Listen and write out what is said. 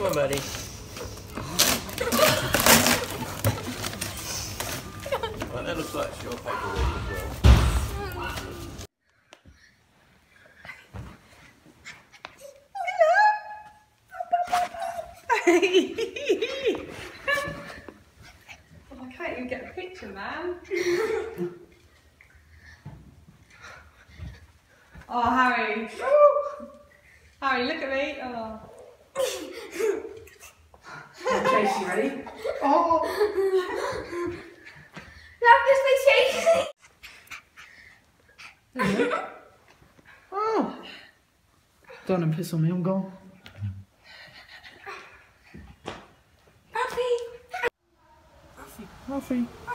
on, buddy. Right, that looks like it's your paper weight as well. Oh, I can't even get a picture, man. Oh, Harry. Harry, look at me. Oh. Tracy, ready? Oh! Look, it's me, Oh! Don't piss on me, I'm gone. Puppy. Ralphie.